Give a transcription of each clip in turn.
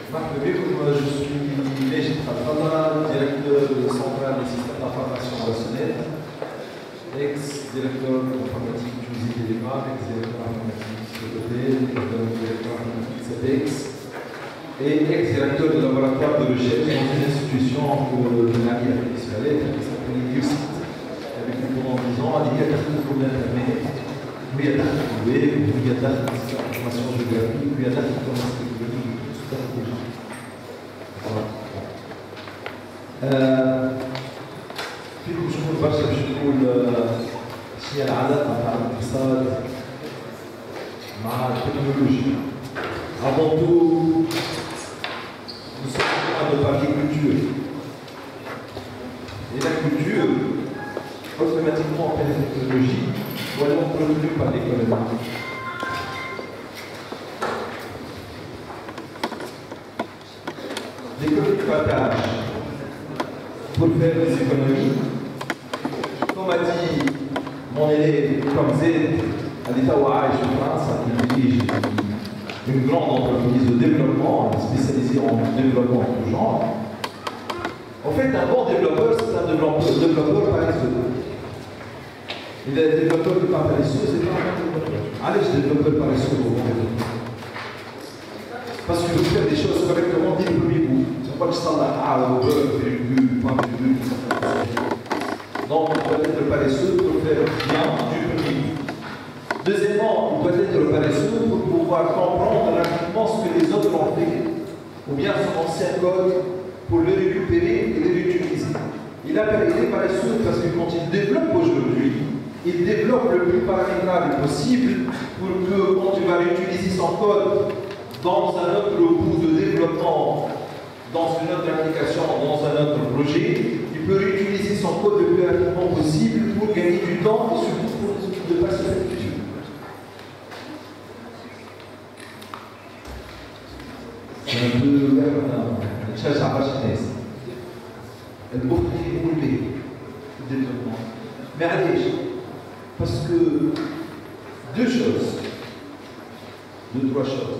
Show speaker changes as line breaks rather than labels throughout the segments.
Marc Lebeau, je suis Légit Khatala, directeur central des systèmes d'information relationnelle, ex-directeur informatique du musée Télégramme, ex-directeur informatique CET, ex-directeur informatique CEDEX, et ex-directeur du laboratoire de recherche dans une institution de la vie professionnelle qui s'appelle UCIT, avec nous pendant 10 ans, il y a quelques problèmes d'Internet, où il y a d'articles web, où il y a d'articles d'information géographique, où il y a d'articles d'information فيكم شكون برشا باش نقول شنو هي العلاقه تاع الاقتصاد مع التكنولوجيا. Avant tout, nous sommes en train de parler culture. Et la culture, automatiquement après la technologie, doit être retenue par l'économie. L'économie de partage pour faire des économies, comme a dit mon élève comme Z à l'État Ouaïch en France, qui dirige une grande entreprise de développement spécialisée en développement de tout genre. En fait, un bon développeur, c'est un développeur paresseux. Et le développeur qui n'est pas paresseux, c'est pas un bon développeur. Allez, je développeur paresseux au bon développeur. Parce que vous faites des choses correctement dès le premier coup. C'est pas que ça là, au beurre, virgule, point, virgule. Donc, il doit être paresseux pour faire bien du premier coup. Deuxièmement, il doit être paresseux pour pouvoir comprendre rapidement ce que les autres ont fait, ou bien son ancien code, pour le récupérer et le réutiliser. Il est paresseux parce que quand il développe aujourd'hui, il développe le plus paramétrable possible pour que quand il va réutiliser son code dans un autre bout de développement, dans une autre application, dans un autre projet, il peut réutiliser son code le plus rapidement possible pour gagner du temps et surtout pour ne pas se faire futur. C'est un peu une charge à vache. Elle doit rouler le développement. Mais allez, parce que deux trois choses.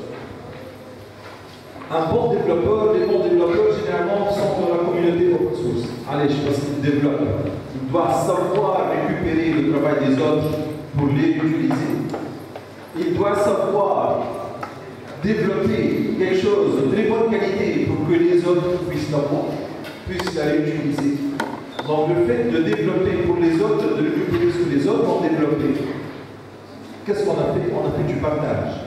Un bon développeur, les bons développeurs généralement sont dans la communauté open source. Allez, je pense qu'il développe. Il doit savoir récupérer le travail des autres pour les utiliser. Il doit savoir développer quelque chose de très bonne qualité pour que les autres puissent la réutiliser. Donc le fait de développer pour les autres, de récupérer ce que les autres ont développé, qu'est-ce qu'on a fait? On a fait du partage.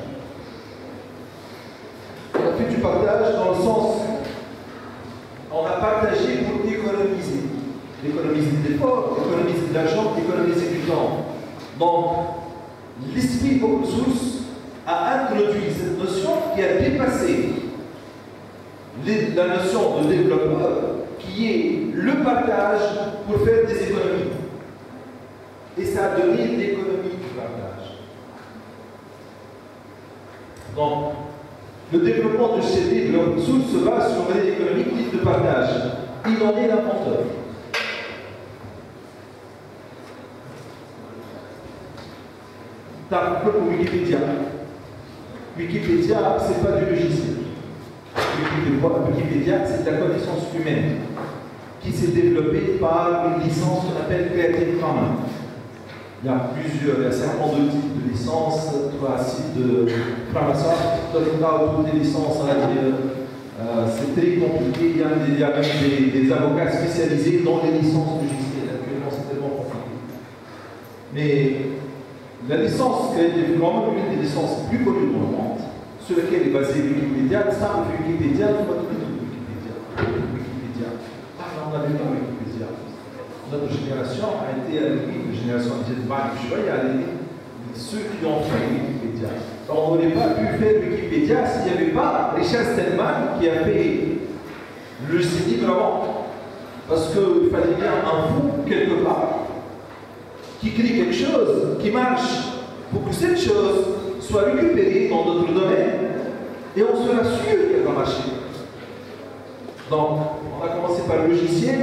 On a fait du partage dans le sens, on a partagé pour économiser. Économiser des efforts, économiser de l'argent, économiser du temps. Donc, l'esprit open source a introduit cette notion qui a dépassé la notion de développeur, qui est le partage pour faire des économies. Et ça a donné l'économie du partage. Donc, le développement de CD de l'open source se base sur un modèle économique dit de partage. Il en est l'inventeur. T'as un peu pour Wikipédia. Wikipédia, ce n'est pas du logiciel. Wikipédia, c'est de la connaissance humaine qui s'est développée par une licence qu'on appelle Creative Commons. Il y a un certain nombre de types de licences, trois sites de Framasoft, toutes les licences, c'est très compliqué, il y a même des avocats spécialisés dans les licences logicielles, actuellement c'est tellement compliqué. Mais la licence Creative Commons est une des licences plus connues dans le monde, sur laquelle est basée Wikipédia. Ça, on fait Wikipédia, on va tout Wikipédia. Ah, on a vu dans Wikipédia. Notre génération a été à la limite, la génération de ceux qui ont fait Wikipédia. On n'aurait pas pu faire Wikipédia s'il n'y avait pas Richard Stallman qui a fait le CD vraiment. Parce qu'il fallait bien un fou quelque part qui crée quelque chose qui marche pour que cette chose soit récupérée dans d'autres domaines et on sera sûr qu'elle va marcher. Donc, on a commencé par le logiciel,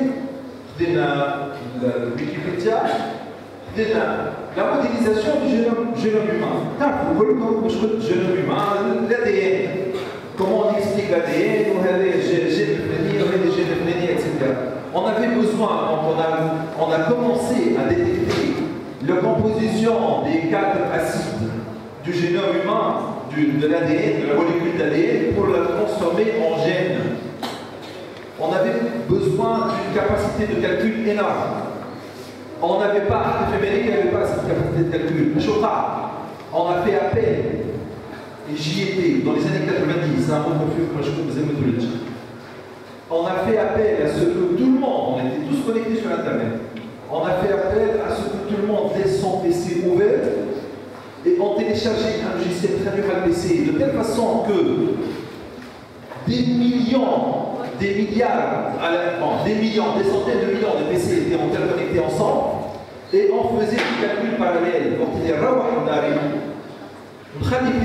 le Wikipédia, la modélisation du génome humain. Le génome humain, l'ADN. Comment on explique l'ADN, ou les gènes etc. On avait besoin, quand on a commencé à détecter la composition des 4 acides du génome humain, de l'ADN, de la molécule d'ADN, pour la transformer en gène. On avait besoin d'une capacité de calcul énorme. On n'avait pas, l'Amérique n'avait pas cette capacité de calcul. On a fait appel, et j'y étais, dans les années 90, c'est un bon profil que je vous aime. On a fait appel à ce que tout le monde, on était tous connectés sur Internet, on a fait appel à ce que tout le monde laisse son PC ouvert et on téléchargeait un logiciel traduire à PC de telle façon que des millions, des milliards, des centaines de millions de PC étaient interconnectés ensemble et on faisait des calculs parallèles. Donc il y a le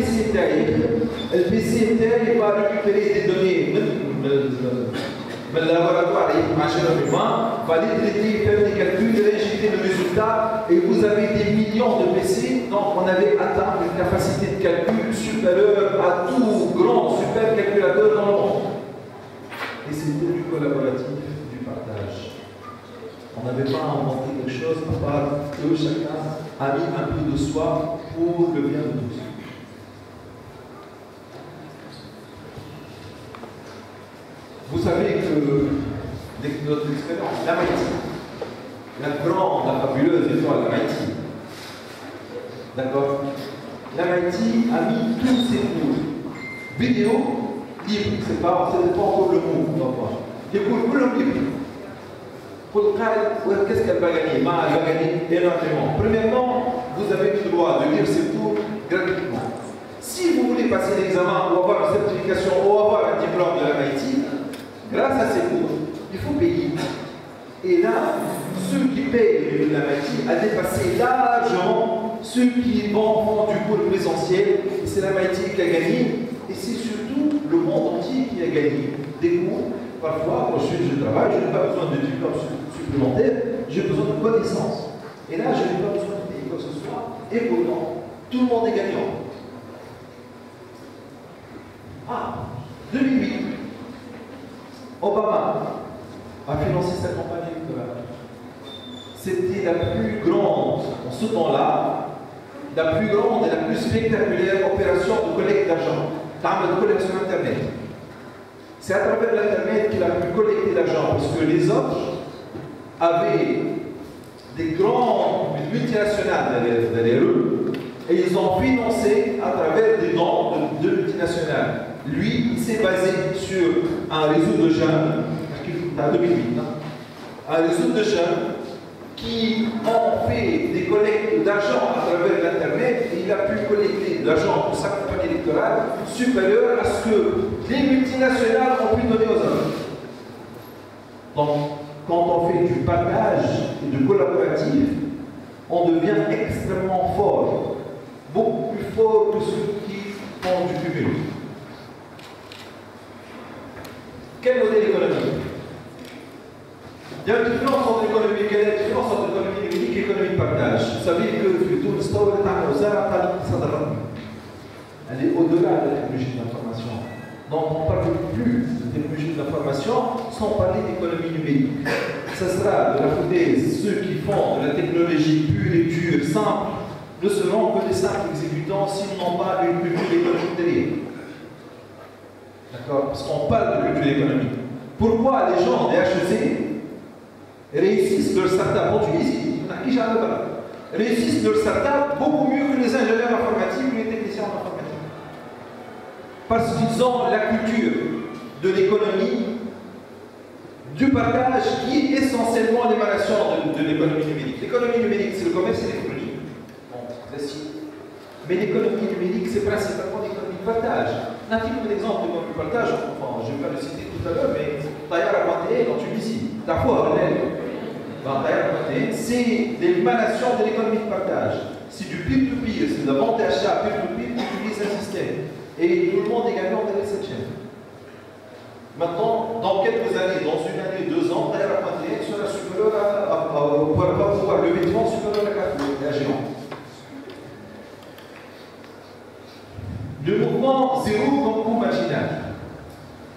PC va récupérer des données le laboratoire va les traiter, faire des calculs, réinjecter le résultat et vous avez des millions de PC, donc on avait atteint une capacité de calcul supérieure à tout grand super calculateur dans le monde. Et c'était du collaboratif, du partage. On n'avait pas inventé quelque chose à part que chacun a mis un peu de soi pour le bien de tous. Vous savez que notre expérience, l'Amérique, la grande, la fabuleuse étoile, l'Amérique, d'accord, l'Amérique a mis tous ses cours vidéo libres, c'est pas encore le mot, les cours libres. Qu'est-ce qu'elle va gagner? Elle va gagner énormément. Premièrement, vous avez le droit de lire ces cours gratuitement. Si vous voulez passer l'examen ou avoir une certification ou avoir un diplôme de l'Amérique, grâce à ces cours, il faut payer. Et là, ceux qui payent la matière a dépassé largement ceux qui font du cours présentiel. C'est la matière qui a gagné. Et c'est surtout le monde entier qui a gagné des cours. Parfois, quand je travaille, je n'ai pas besoin de diplôme supplémentaire, j'ai besoin de connaissances. Et là, je n'ai pas besoin de payer quoi que ce soit. Et pourtant, tout le monde est gagnant. 2008. Obama a financé sa campagne électorale. C'était la plus grande, en ce temps-là, la plus grande et la plus spectaculaire opération de collecte d'argent, de collecte sur Internet. C'est à travers l'Internet qu'il a pu collecter l'argent, parce que les autres avaient des grandes multinationales derrière eux, et ils ont financé à travers des dons de multinationales. Lui, il s'est basé sur un réseau de jeunes, en 2008, un réseau de jeunes qui ont fait des collectes d'argent à travers l'Internet et il a pu collecter de l'argent pour sa campagne électorale supérieure à ce que les multinationales ont pu donner aux hommes. Donc, quand on fait du partage et du collaboratif, on devient extrêmement fort, beaucoup plus fort que ceux qui font du cumul. Quel modèle économique? Il y a une différence entre l'économie, quelle est la différence entre l'économie numérique et l'économie de partage? Vous savez que l'histoire elle est au-delà de la technologie de l'information. Donc on ne parle plus de technologie de l'information sans parler d'économie numérique. Ce sera de la hypothèse, ceux qui font de la technologie pure et dure, simple, ne seront que des simples exécutants s'ils n'ont pas une culture économique derrière. D'accord? Parce qu'on parle de culture économique. Pourquoi les gens des HEC réussissent leur start-up en Tunisie, réussissent leur start-up beaucoup mieux que les ingénieurs informatiques ou les techniciens en informatique? Parce qu'ils ont la culture de l'économie, du partage, qui est essentiellement l'émanation de l'économie numérique. L'économie numérique, c'est le commerce et l'économie. Bon, classique. Mais l'économie numérique, c'est principalement l'économie de partage. Un petit peu d'exemple d'économie de partage, enfin, je ne vais pas le citer tout à l'heure, mais Taïar Aguanté en Tunisie, Darfour, c'est l'émanation de l'économie de partage. C'est du peer-to-peer, c'est de la vente et achat peer-to-peer qui utilise un système. Et tout le monde est gagnant derrière cette chaîne. Maintenant, dans quelques années, dans une année, 2 ans, Taïar Aguanté sera supérieur va pouvoir lever de fonds supérieur à la géant. Le mouvement zéro comme coût marginal.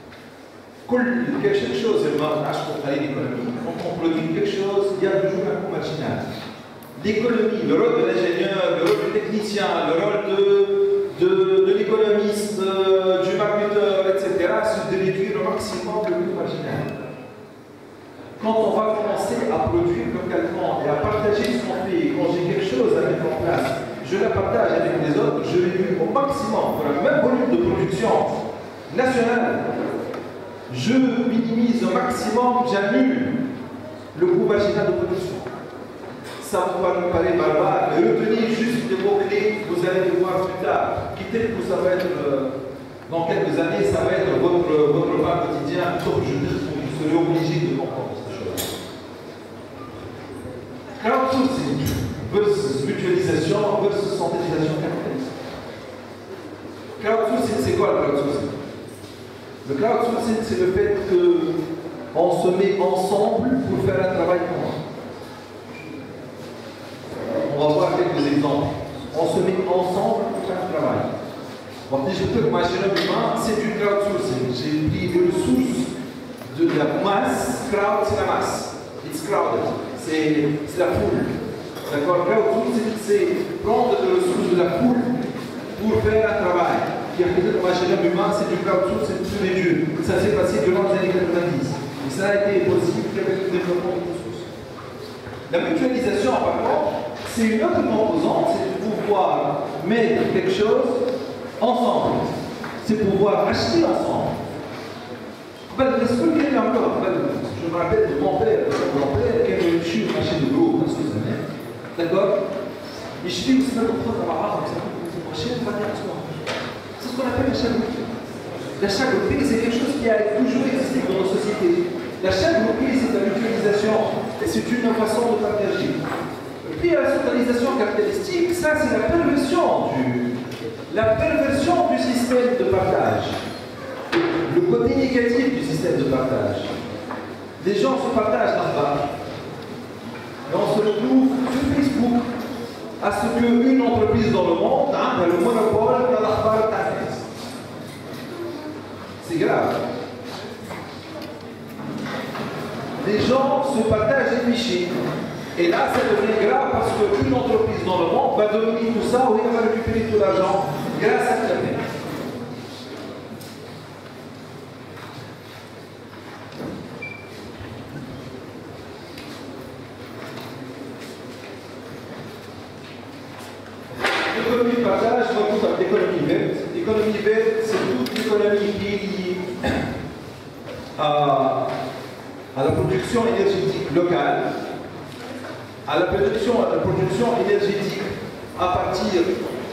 Quelque chose, l'économie, quand on produit quelque chose, il y a toujours un coût marginal. L'économie, le rôle de l'ingénieur, le rôle du technicien, le rôle de l'économiste, du marketeur, etc., c'est de réduire au maximum le coût marginal. Quand on va commencer à produire localement et à partager ce qu'on fait, quand j'ai quelque chose à mettre en place, je la partage avec les autres, je réduis au maximum pour le même volume de production nationale. Je minimise au maximum, j'annule le coût marginal de production. Ça vous paraît barbare, mais retenez juste des mots-clés que vous allez voir plus tard. Quittez que ça va être, dans quelques années, ça va être votre pain quotidien, sauf que vous serez obligé de comprendre ces choses. Crowdsourcing versus mutualisation versus centralisation capitaliste. Crowdsourcing, c'est quoi le crowdsourcing? Le crowdsourcing, c'est le fait qu'on se met ensemble pour faire un travail commun. On va voir quelques exemples. On se met ensemble pour faire un travail. Bon, je peux que ma génome humain, c'est du crowdsourcing. J'ai pris les ressources de la masse. Crowd, c'est la masse. It's crowded. C'est la foule. D'accord? Crowdsourcing, c'est prendre les ressources de la foule pour faire un travail. Qui a fait que ma génome humain, c'est du crowdsourcing sur les dieux. Ça s'est passé durant les années 90. Et ça a été possible qu'avec le développement des ressources. La mutualisation, par contre, c'est une autre composante, c'est de pouvoir mettre quelque chose ensemble. C'est pouvoir acheter ensemble. Est-ce que vous avez encore, je me rappelle de mon père, qui avait eu un marché de l'eau, d'accord? Et je dis, vous savez, c'est ce qu'on appelle l'achat groupé. L'achat groupé, c'est quelque chose qui a toujours existé dans nos sociétés. L'achat groupé, c'est la mutualisation, et c'est une façon de partager. Puis la centralisation capitalistique, ça c'est la perversion du système de partage. Le côté négatif du système de partage. Les gens se partagent là-bas. Et on se retrouve sur Facebook à ce qu'une entreprise dans le monde a le monopole de l'affaire d'affaires. C'est grave. Les gens se partagent les fichiers. Et là, ça devient grave parce qu'une entreprise dans le monde va dominer tout ça ou elle va récupérer tout l'argent grâce à Internet. L'économie de partage, on retrouve l'économie verte. L'économie verte, c'est toute l'économie qui est liée à la production énergétique locale, à la production énergétique à partir de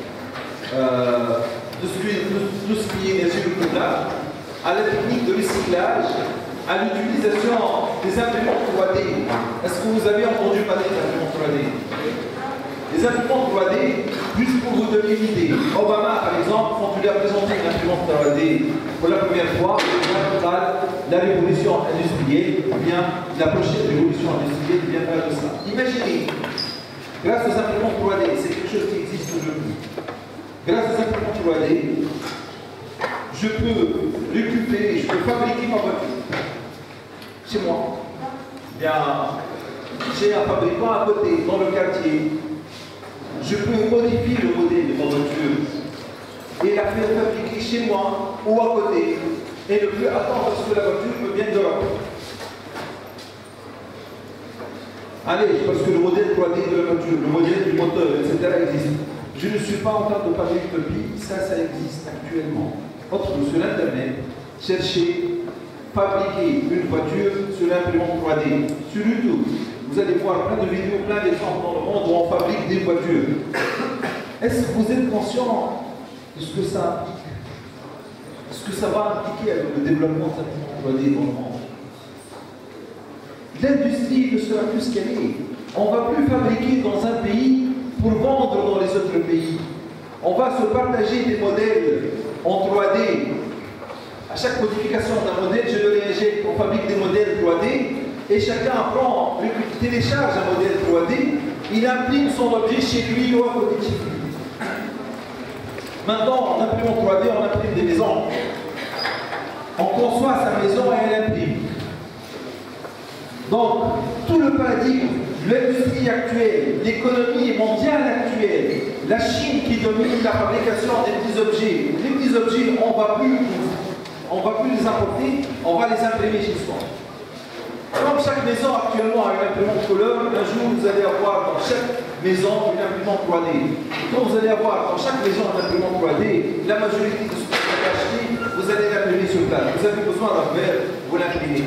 ce qui est énergie renouvelable, à la technique de recyclage, à l'utilisation des imprimantes 3D. Est-ce que vous avez entendu parler des imprimantes 3D? Les imprimantes 3D, juste pour vous donner une idée, Obama, par exemple, quand il a présenté une imprimante 3D pour la première fois, la révolution industrielle, ou bien la prochaine révolution industrielle vient faire de ça. Imaginez, grâce aux imprimantes 3D, c'est quelque chose qui existe aujourd'hui. Grâce aux imprimantes 3D, je peux récupérer, je peux fabriquer ma voiture chez moi. Bien, j'ai un fabricant à côté, dans le quartier. Je peux modifier le modèle de ma voiture et la faire fabriquer chez moi ou à côté et ne plus attendre parce que la voiture me vienne d'Europe. Allez, parce que le modèle 3D de la voiture, le modèle du moteur, etc. existe. Je ne suis pas en train de parler d'utopie, ça existe actuellement. Autre sur Internet, cherchez, fabriquer une voiture sur l'imprimante 3D, sur YouTube. Vous allez voir plein de vidéos, plein d'exemples dans le monde où on fabrique des voitures. Est-ce que vous êtes conscient de ce que ça implique? Ce que ça va impliquer avec le développement de cette 3D dans le monde? L'industrie ne sera plus ce qu'elle est. On ne va plus fabriquer dans un pays pour vendre dans les autres pays. On va se partager des modèles en 3D. À chaque modification d'un modèle, je le réinjecte, on fabrique des modèles 3D. Et chacun prend, télécharge un modèle 3D, il imprime son objet chez lui ou à côté de chez lui. Maintenant, en imprimant 3D, on imprime des maisons. On conçoit sa maison et elle imprime. Donc, tout le paradigme, l'industrie actuelle, l'économie mondiale actuelle, la Chine qui domine la fabrication des petits objets. Les petits objets, on ne va plus les importer, on va les imprimer chez soi. Comme chaque maison actuellement a une imprimante couleur, un jour vous allez avoir dans chaque maison une imprimante 3D. Quand vous allez avoir dans chaque maison une imprimante 3D, la majorité de ce que vous allez acheter, vous allez l'imprimer sur place. Vous avez besoin d'un verre, vous l'imprimez.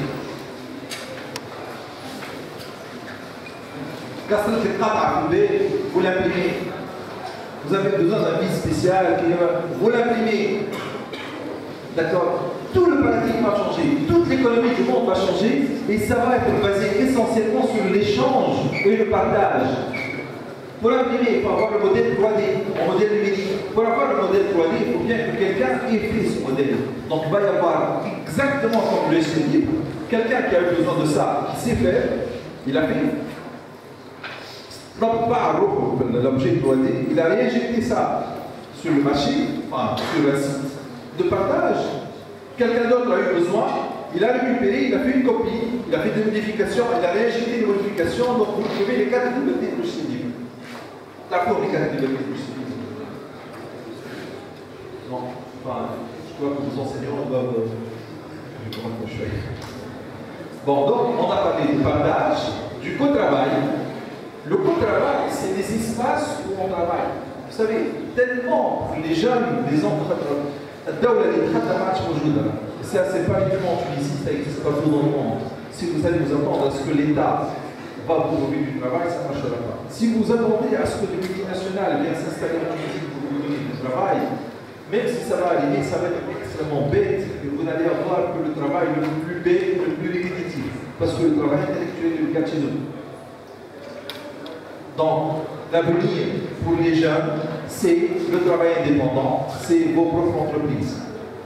Vous l'imprimez. Vous avez besoin d'un vis spécial, vous l'imprimez. D'accord? Tout le paradigme va changer, toute l'économie du monde va changer et ça va être basé essentiellement sur l'échange et le partage. Pour imprimer, il faut avoir le modèle 3D, le modèle numérique. Pour avoir le modèle 3D, il faut bien que quelqu'un ait fait ce modèle. Donc il va y avoir exactement comme le logiciel libre, quelqu'un qui a eu besoin de ça, qui sait faire, il a fait. Donc pas l'objet 3D, il a réinjecté ça sur le marché, enfin sur un site de partage. Quelqu'un d'autre a eu besoin, il a récupéré, il a fait une copie, il a fait des modifications, il a réinjecté des modifications, donc vous trouvez les 4 libertés de logiciel libre. D'accord, les 4 libertés de logiciel libre. Non, enfin, je crois que les enseignants doivent. Bon, donc on a parlé du partage, du co-travail. Le co-travail, c'est des espaces où on travaille. Vous savez, tellement les jeunes, les entrepreneurs, ça, c'est pas uniquement en Tunisie, ça existe partout dans le monde. Si vous allez vous attendre à ce que l'État va vous donner du travail, ça ne marchera pas. Si vous attendez à ce que les multinationales viennent s'installer en Tunisie pour vous donner du travail, même si ça va arriver, ça va être extrêmement bête et vous n'allez avoir que le travail le plus bête, le plus répétitif. Parce que le travail intellectuel est le cas chez nous. Donc, l'avenir pour les jeunes, c'est le travail indépendant, c'est vos propres entreprises.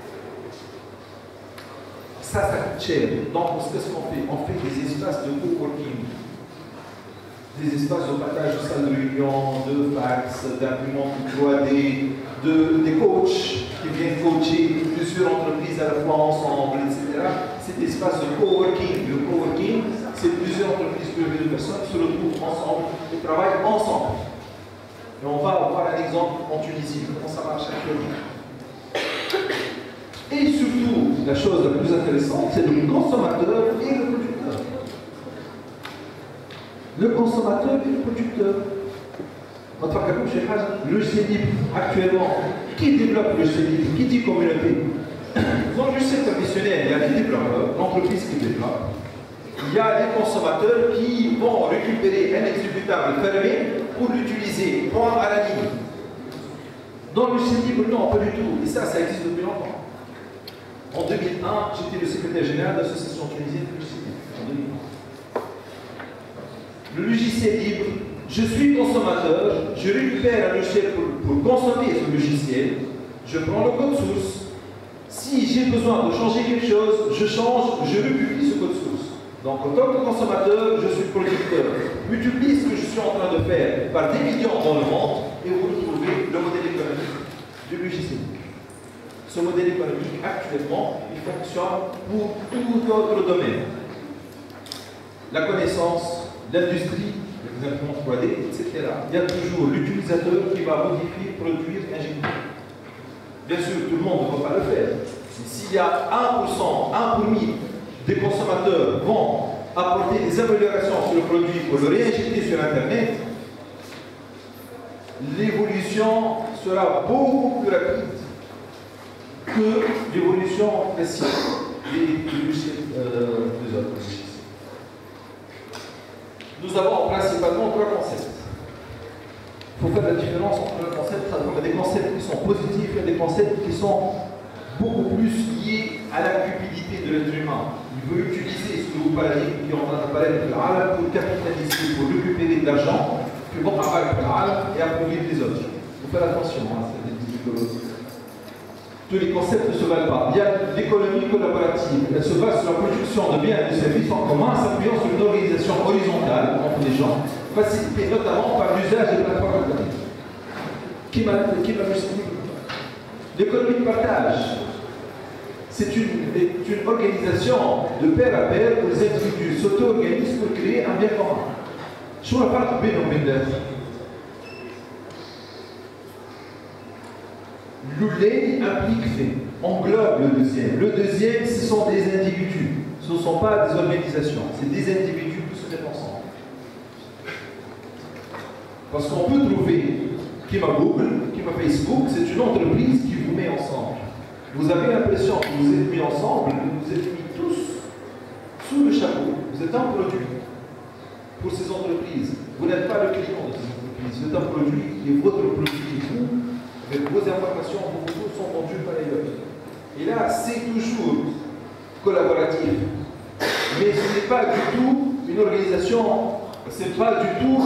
Ça coûte cher. Donc, qu'est-ce qu'on fait? On fait des espaces de coworking, des espaces de partage de salles de réunion, de fax, d'imprimantes 3D, des coachs qui viennent coacher plusieurs entreprises à la fois ensemble, etc. C'est des espaces de coworking. Le coworking, c'est plusieurs entreprises, plusieurs personnes se retrouvent ensemble et travaillent ensemble. Et on va avoir un exemple en Tunisie, comment ça marche actuellement. Et surtout, la chose la plus intéressante, c'est le consommateur et le producteur. Le consommateur et le producteur. Le logiciel libre, actuellement, qui développe le logiciel libre? Qui dit communauté? Dans le logiciel traditionnel, il y a les développeurs, l'entreprise qui développe. Il y a les consommateurs qui vont récupérer un exécutable fermé pour l'utiliser, point à la ligne. Dans le logiciel libre, non, pas du tout. Et ça existe depuis longtemps. En 2001, j'étais le secrétaire général de l'association tunisienne de logiciel libre. En 2001. Le logiciel libre, je suis consommateur, je récupère un logiciel pour consommer ce logiciel, je prends le code source. Si j'ai besoin de changer quelque chose, je change, je republie ce code source. Donc, en tant que consommateur, je suis producteur. Multiplie ce que je suis en train de faire par des millions dans le monde et vous retrouvez le modèle économique du logiciel. Ce modèle économique, actuellement, il fonctionne pour tout autre domaine. La connaissance, l'industrie, les imprimantes 3D, etc. Il y a toujours l'utilisateur qui va modifier, produire, injecter. Bien sûr, tout le monde ne va pas le faire. Mais s'il y a 1%, 1 pour 1000 des consommateurs vont apporter des améliorations sur le produit pour le réinjecter sur Internet, l'évolution sera beaucoup plus rapide que l'évolution classique des autres logiciels. Nous avons principalement 3 concepts. Il faut faire la différence entre des concepts qui sont positifs et des concepts qui sont beaucoup plus liés à la cupidité de l'être humain. Il veut utiliser ce nouveau paradigme qui est en train d'apparaître pour capitaliser, pour récupérer de l'argent, puis bon, et appauvrir les autres. Il faut faire attention, c'est des difficultés. Tous les concepts ne se valent pas. Il y a l'économie collaborative. Elle se base sur la production de biens et de services en commun, s'appuyant sur une organisation horizontale entre les gens, facilitée notamment par l'usage des plateformes internet. Qui m'a L'économie de partage. c'est une organisation de pair à pair où les individus s'auto-organisent pour créer un bien commun. Je ne pas trouver nos méthodes. L'oulé implique fait, englobe le deuxième. Le deuxième, ce sont des individus. Ce ne sont pas des organisations. C'est des individus qui se mettent ensemble. Parce qu'on peut trouver qui m'a Google, qui m'a Facebook, c'est une entreprise qui vous met ensemble. Vous avez l'impression que vous êtes mis ensemble, vous êtes mis tous sous le chapeau. Vous êtes un produit pour ces entreprises. Vous n'êtes pas le client de ces entreprises. Vous êtes un produit qui est votre produit. Vous, avec vos informations, vos photos sont vendues par ailleurs. Et là, c'est toujours collaboratif. Mais ce n'est pas du tout une organisation, ce n'est pas du tout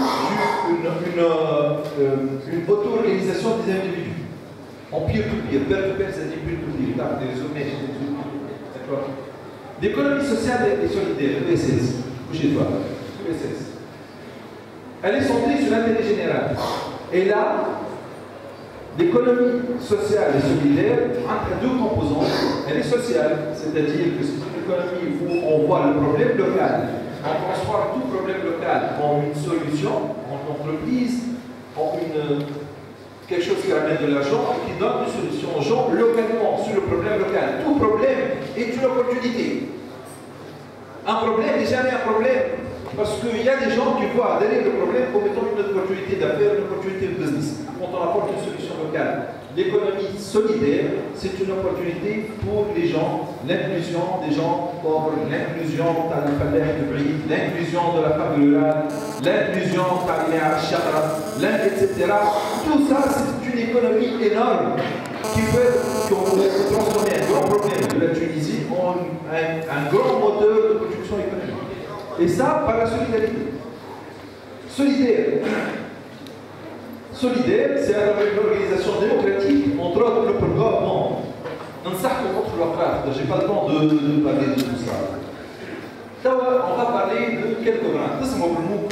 une auto-organisation des individus. En peer-to-peer, peer-to-peer, c'est-à-dire peer-to-peer, des réseaux. D'accord. L'économie sociale et solidaire, l'ESS, bougez-toi, l'ESS. Elle est centrée sur l'intérêt général. Et là, l'économie sociale et solidaire entre deux composantes. Elle est sociale, c'est-à-dire que c'est une économie où on voit le problème local, on transforme tout problème local en une solution, en entreprise, en quelque chose qui ramène de l'argent et qui donne une solution aux gens localement sur le problème local. Tout problème est une opportunité. Un problème n'est jamais un problème parce qu'il y a des gens qui voient derrière le problème comme étant une opportunité d'affaires, une opportunité de business. Quand on apporte une solution locale, l'économie solidaire, c'est une opportunité pour les gens, l'inclusion des gens pauvres, l'inclusion l'inclusion de la femme rurale, l'inclusion etc. Tout ça, c'est une économie énorme qui peut transformer un grand problème de la Tunisie en un grand moteur de production économique. Et ça, par la solidarité. Solidaire. Solidaire, c'est une organisation démocratique, entre autres le programme. On n'ai pas le temps de parler de tout ça. D'abord, on va parler de quelques brins. Ça, c'est mon mot.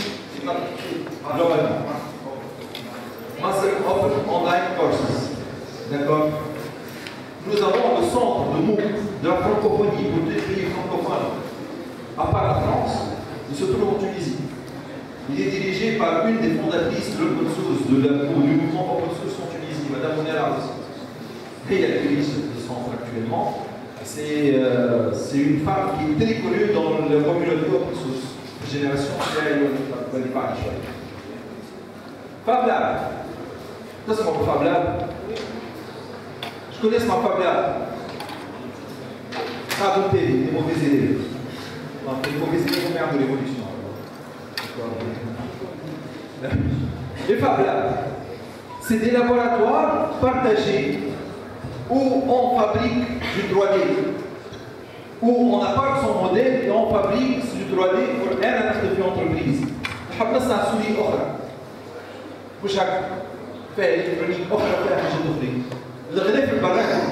Master Open Online Courses. D'accord. Nous avons le centre de MOOC de la francophonie pour tous les pays francophones. À part la France, il se trouve en Tunisie. Il est dirigé par une des fondatrices de l'open source, du mouvement open source en Tunisie, Madame Monera. Et elle dirige ce centre actuellement. C'est une femme qui est très connue dans la communauté open source. Génération Fab Lab. Ça, c'est mon Fab Lab. Je connais ma Fab Lab. Adopter des mauvais élèves. Les mauvais élèves vont faire de l'évolution. Les Fab Labs, c'est des laboratoires partagés où on fabrique du 3D, où on apporte son modèle et on fabrique du 3D pour une entreprise. حبنا سوري أخرى مش هكذا فيها إلكترونيك أخرى فيها حاجات أخرى. الغلاف البراكي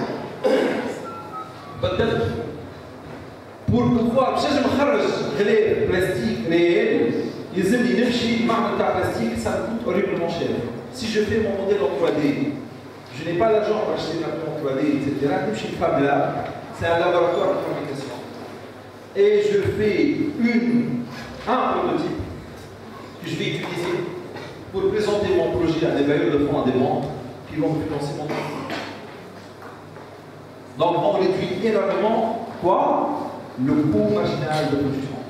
بدلت pour pouvoir باش نجم نخرج غلاف بلاستيك ريال يلزمني نمشي معمل تاع بلاستيك ça me coûte horriblement cher. Si je fais mon modèle en 3D, je n'ai pas l'argent pour acheter l'imprimante 3D, etc. نمشي Fab Lab, c'est un laboratoire de fabrication. Et je fais un prototype que je vais utiliser pour présenter mon projet à des bailleurs de fonds à des banques qui vont me financer mon projet. Donc on réduit énormément quoi? Le coût marginal de production.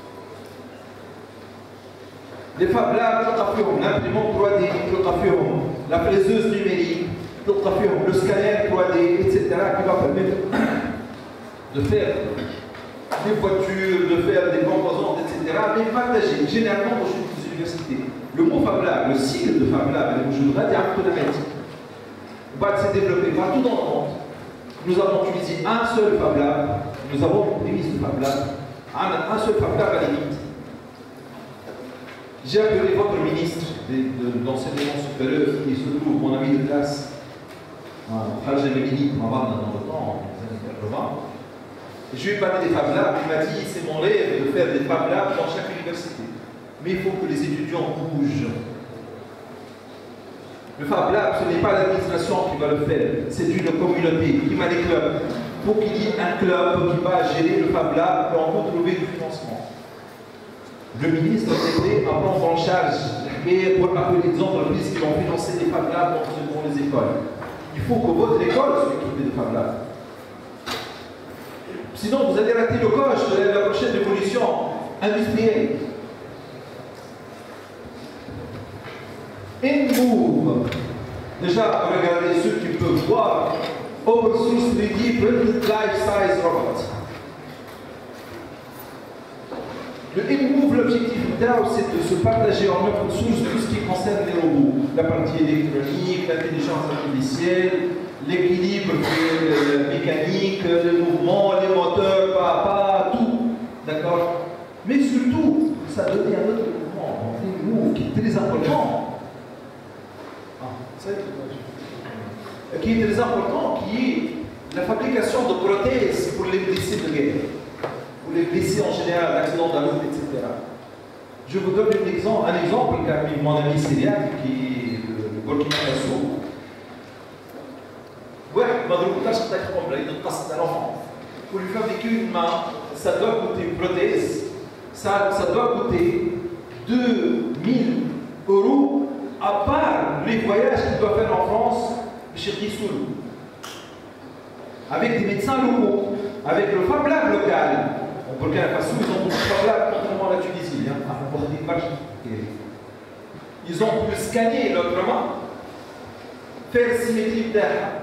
Les Fab Labs, l'imprimante 3D, la fraiseuse numérique, le scanner 3D, etc. qui va permettre de faire des voitures, de faire des composantes, etc. mais partagées, généralement dans les universités. Le mot Fab Lab, le cycle de Fab Lab, je voudrais dire va se développer partout dans le monde. Nous avons utilisé un seul Fab Lab, nous avons une prémisse de Fab Lab, un seul Fab Lab à la limite. J'ai appelé votre ministre d'enseignement supérieur, qui se trouve mon ami de classe, Khalja Melini, dans le temps, en 1980. Je lui ai parlé des Fab Labs, il m'a dit c'est mon rêve de faire des Fab Labs dans chaque université. Mais il faut que les étudiants bougent. Le Fab Lab, ce n'est pas l'administration qui va le faire, c'est une communauté qui m'a des clubs. Il faut qu'il y ait un club qui va gérer le Fab Lab et on peut trouver du financement. Le ministre était à prendre en charge pour appeler les entreprises qui ont financé des Fab Labs dans les écoles. Il faut que votre école soit équipée de Fab Labs. Sinon, vous allez rater le coche de la prochaine révolution industrielle. InMove. Déjà, regardez ceux qui peuvent voir. Open Source 3D Printed Life Size Robot. Le InMove, l'objectif c'est de se partager en open source tout ce qui concerne les robots. La partie électronique, l'intelligence artificielle, l'équilibre mécanique, le mouvement, les moteurs, pas à pas, tout. D'accord? Mais surtout, ça donne un autre mouvement, InMove, qui est très important. Qui est très important, qui est la fabrication de prothèses pour les blessés de guerre, pour les blessés en général, d'accidents de la route, etc. Je vous donne un exemple car mon ami Syriac, qui est le Burkina Faso. Ouais, pour lui fabriquer une main, ça doit coûter une prothèse, ça doit coûter 2000 €, à part les voyages qu'il doit faire en France, chez Rissoul, avec des médecins locaux, avec le Fab Lab local. Au Burkina Faso, ils ont beaucoup de Fab Lab, contrairement à la Tunisie. Ils ont pu scanner notre main, faire symétrie d'air,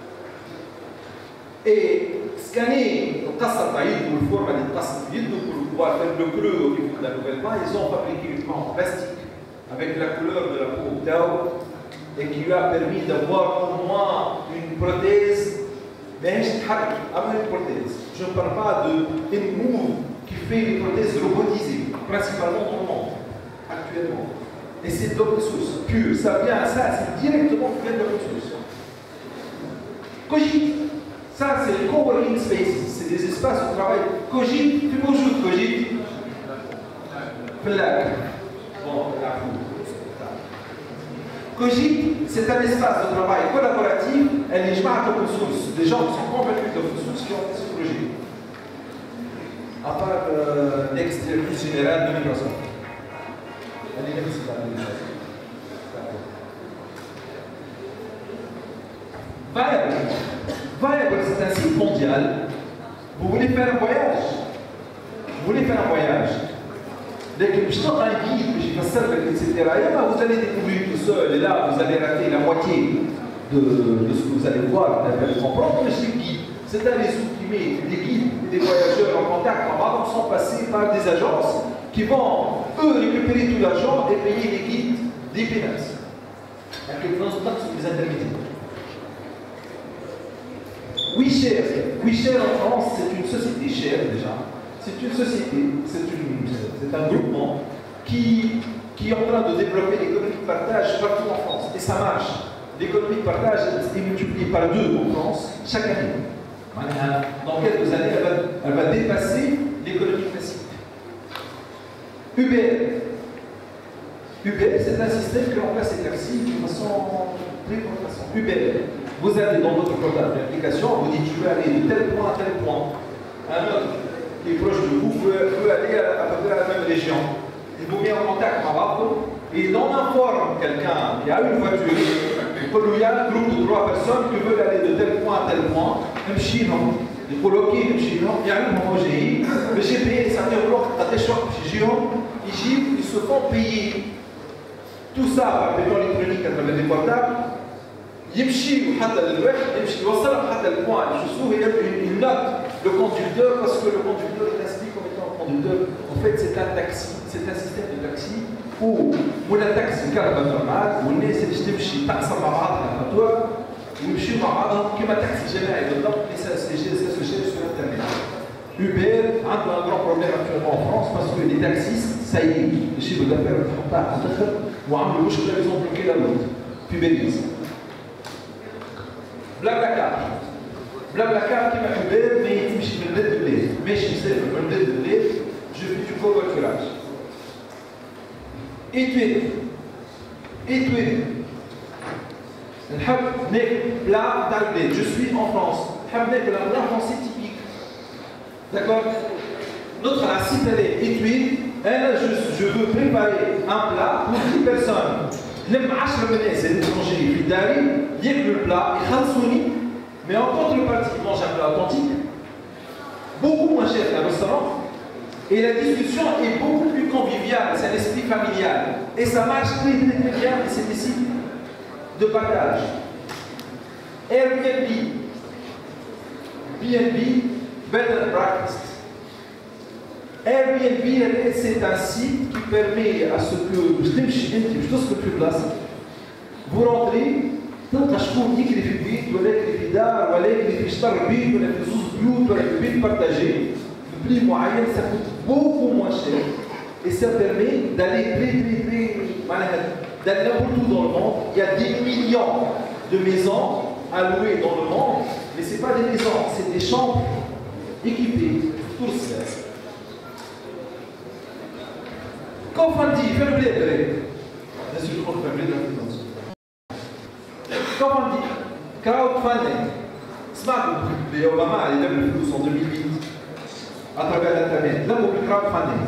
et scanner le tasse taïd ou le format de tasse taïd pour pouvoir faire le creux au niveau de la nouvelle main. Ils ont fabriqué une main en plastique avec la couleur de la peau d'Ao, et qui lui a permis d'avoir au moins une prothèse, mais une prothèse. Je ne parle pas de InMove qui fait des prothèses robotisées, principalement dans le monde, actuellement. Et c'est d'open source pur, ça vient, ça c'est directement fait de l'open source. Cogit, ça c'est le coworking spaces, c'est des espaces de travail. Cogit, tu bonjour Cogit. Flag. Bon, la foule. Cogit, c'est un espace de travail collaboratif, et les gens open source, des gens qui sont convaincus d'open source qui ont fait ce projet. À part l'ex directrice générale de Microsoft. Elle est merci Viable, c'est un site mondial. Vous voulez faire un voyage? Vous voulez faire un voyage? Dès que je sors un guide, je passe ça, etc. Et là, vous allez découvrir tout seul, et là, vous allez rater la moitié de ce que vous allez voir, vous allez comprendre, mais c'est le guide. C'est un réseau qui met des guides et des voyageurs en contact en sans passer par des agences qui vont, eux, récupérer tout l'argent et payer les guides des pénales. À quel point sont les intermédiaires. WeShare en France, c'est une société chère déjà. C'est une société, c'est un groupement qui est en train de développer l'économie de partage partout en France. Et ça marche. L'économie de partage est multipliée par 2 en France chaque année. Dans quelques années, elle va dépasser l'économie classique. Uber, c'est un système qui remplace les taxis de façon très façon. Uber, vous allez dans votre portail d'application, vous dites je veux aller de tel point à tel point. Un autre qui est proche de vous peut aller à peu près à la même région. Il vous met en contact avec vous et on informe quelqu'un qui a une voiture, il y a un groupe de 3 personnes qui veulent aller de tel point à tel point, même chinois. Il faut loquer le chinois, il y a un homogène, le GPS, ça veut dire que des chocs ils se font payer. Tout ça par paiement électronique à travers des portables. يمشي حتى للواحد يمشي يوصلهم حتى البوان يشوفوه il note le conducteur parce que le conducteur est inscrit comme étant un conducteur. En fait, c'est un taxi, c'est un système de taxi où un taxi كهرباء normal والناس اللي تمشي تقسم مع بعضها الخطوة ويمشيوا مع بعضهم كما تاكسي جماعي بالضبط mais ça se gère sur internet. Uber a un grand problème actuellement en France parce que les taxistes, ça y est, le chiffre d'affaires ne font pas ou عملوا مشكلة ils ont bloqué la route. Uberisme. Blablacar qui m'a Uber, mais il me dit le de blé. Mais je sais, le blé de blé, je fais du covoiturage. Et tu es. plat d'arblé. Je suis en France. Le plat français typique. D'accord? Notre assiette est étude. Je veux préparer un plat pour 10 personnes. Les 10 personnes, c'est l'étranger qui est le plat, mais en contrepartie, ils mangent un plat authentique, beaucoup moins cher qu'un restaurant, et la discussion est beaucoup plus conviviale, c'est un esprit familial. Et ça marche très bien, et c'est des sites de partage. Airbnb, BNB, Bed and Breakfast. Airbnb, c'est un site qui permet à ce que vous rentrez, تلقى شكون يكري في البيت ولا يكري في دار ولا يكري في شطر بيت ولا في زوز بيوت ولا في بيت بارتاجي ببلي معين ça coûte beaucoup moins cher et ça permet d'aller très n'importe où dans le monde. Il y a des millions de maisons à louer dans le monde, mais ce n'est pas des maisons, c'est des chambres équipées pour tous. Crowdfunding, fais le blé, bien sûr, je fais le blé. Crowdfunding, crowdfunding. Smart, Obama a levé le flux en 2008 à travers l'internet. Là, pour le crowdfunding.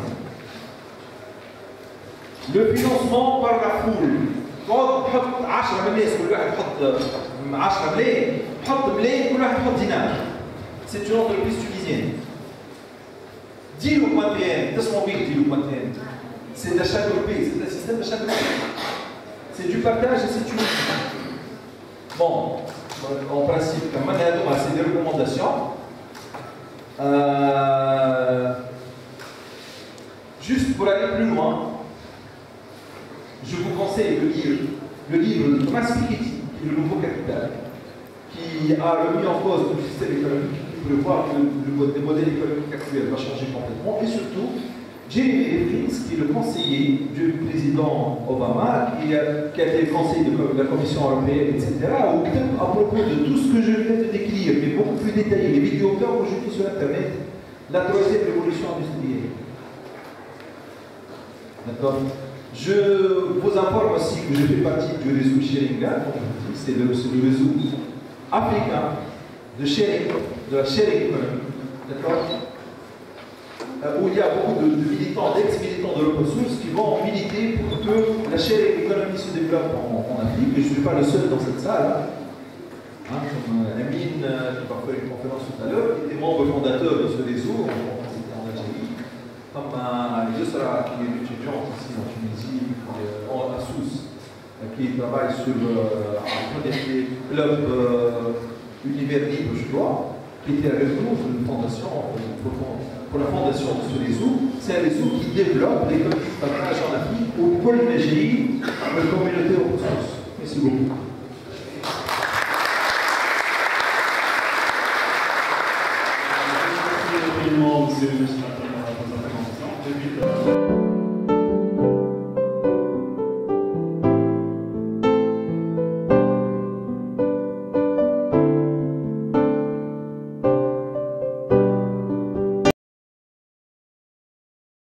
Le financement par la foule. Quand on حط 10 ملايين كل واحد يحط 10 ملايين حط ملايين كل واحد يحط دينار. C'est une entreprise tunisienne. ديروا بماتريال تسمعوا بيه ديروا بماتريال. C'est d'achat groupé, c'est un système d'achat groupé. C'est du partage et c'est une. Bon, en principe, comme on a ces deux recommandations. Juste pour aller plus loin, je vous conseille le livre de Thomas Piketty, qui est le nouveau capital, qui a remis en cause le système économique, qui peut voir que le modèle économique actuel va changer complètement, et surtout, Jeremy Rifkin, qui est le conseiller du président Obama, qui a été conseiller de la Commission européenne, etc., à propos de tout ce que je viens de décrire, mais beaucoup plus détaillé, les vidéos que aujourd'hui sur Internet, la troisième révolution industrielle. D'accord? Je vous informe aussi que je fais partie du réseau Sharingan, c'est le réseau africain de sharing, de la sharing economy. D'accord? Où il y a beaucoup de militants, d'ex-militants de l'open source qui vont militer pour que la sharing economy se développe en Afrique. Et je ne suis pas le seul dans cette salle. Comme Amine, qui va faire une conférence tout à l'heure, qui était membre fondateur de ce réseau, c'était en Algérie. Comme Yusra, qui est étudiante ici en Tunisie, à Sousse, qui travaille sur des clubs univers libre, je crois, qui était avec nous pour une fondation, pour la fondation de ce réseau. C'est un réseau qui développe l'économie de partage en Afrique au pôle d'Algérie, la communauté aux ressources. Merci beaucoup.
Merci infiniment, monsieur le